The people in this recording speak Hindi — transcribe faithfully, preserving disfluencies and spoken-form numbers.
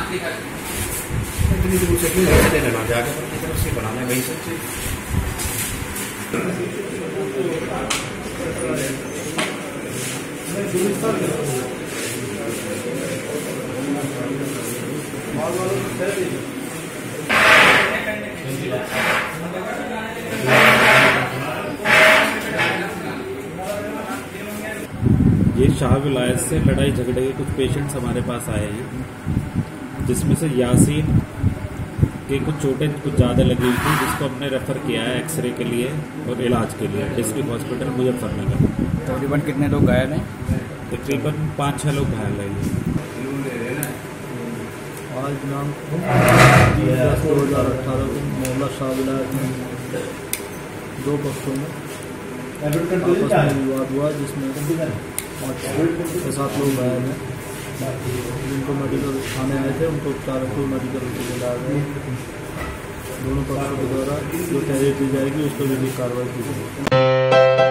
इतनी दूर से क्यों रास्ते लेना जाके अपनी तरफ से बनाना वही सब चीज। ये शाह विलायत से लड़ाई झगड़े के कुछ पेशेंट्स हमारे पास आए हैं, जिसमें से यासीन के कुछ चोटें कुछ ज़्यादा लगी हुई थी, जिसको हमने रेफ़र किया है एक्सरे के लिए और इलाज के लिए डिस्ट्रिक्ट हॉस्पिटल मुजफ्फरनगर। तकरीबन कितने लोग घायल हैं? तकरीबन पाँच छः लोग घायल हैं। आज नाम दो हज़ार अठारह को मामला शाह विलायत में दो पक्षों में आपस में विवाद हुआ, जिसमें छः सात लोग घायल हैं, जिनको मेडिकल थाने आए थे, उनको उपचार को मेडिकल के लाया गया। दोनों पक्षों के द्वारा जो तहरीर दी जाएगी उस पर भी कार्रवाई की जाएगी।